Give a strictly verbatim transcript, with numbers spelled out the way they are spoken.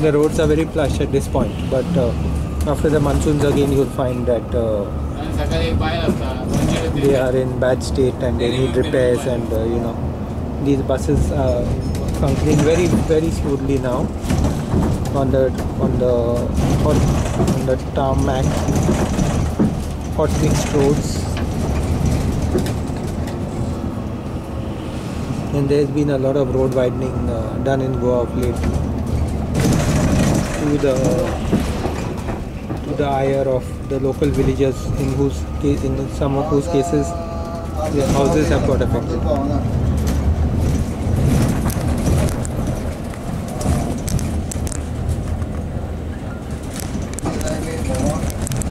The roads are very plush at this point, but uh, after the monsoons again you'll find that uh, they are in bad state and they need repairs, and uh, you know, these buses are functioning very very smoothly now on the on the on, on the tarmac hot mixed roads. And there's been a lot of road widening uh, done in Goa of late, to the to the ire of the local villagers, in whose case, in some of whose cases, their houses have got affected.